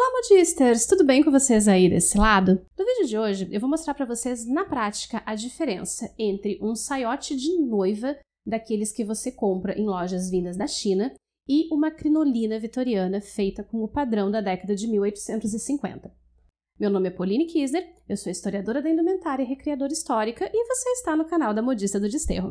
Olá, modisters! Tudo bem com vocês aí desse lado? No vídeo de hoje, eu vou mostrar para vocês na prática a diferença entre um saiote de noiva, daqueles que você compra em lojas vindas da China, e uma crinolina vitoriana feita com o padrão da década de 1850. Meu nome é Pauline Kisner, eu sou historiadora da indumentária e recriadora histórica, e você está no canal da Modista do Desterro.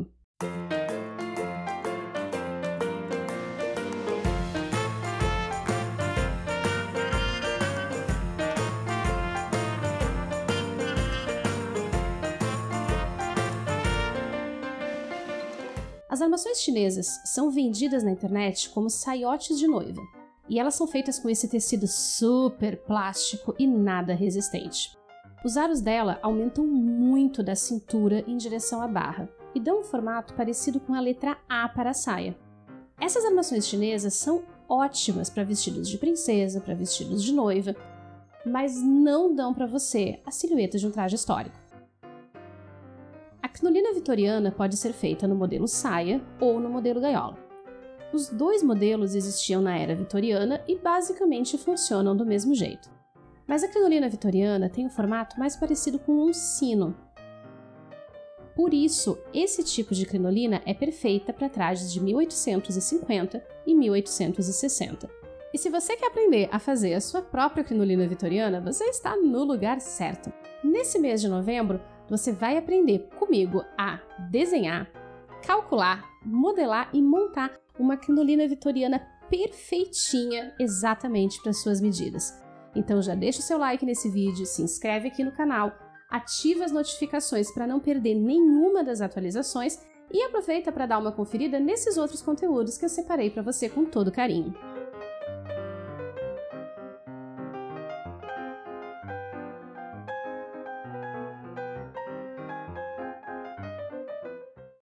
As armações chinesas são vendidas na internet como saiotes de noiva, e elas são feitas com esse tecido super plástico e nada resistente. Os aros dela aumentam muito da cintura em direção à barra e dão um formato parecido com a letra A para a saia. Essas armações chinesas são ótimas para vestidos de princesa, para vestidos de noiva, mas não dão para você a silhueta de um traje histórico. A crinolina vitoriana pode ser feita no modelo saia ou no modelo gaiola. Os dois modelos existiam na era vitoriana e basicamente funcionam do mesmo jeito. Mas a crinolina vitoriana tem um formato mais parecido com um sino. Por isso, esse tipo de crinolina é perfeita para trajes de 1850 e 1860. E se você quer aprender a fazer a sua própria crinolina vitoriana, você está no lugar certo. Nesse mês de novembro, você vai aprender comigo a desenhar, calcular, modelar e montar uma crinolina vitoriana perfeitinha exatamente para suas medidas. Então já deixa o seu like nesse vídeo, se inscreve aqui no canal, ativa as notificações para não perder nenhuma das atualizações e aproveita para dar uma conferida nesses outros conteúdos que eu separei para você com todo carinho.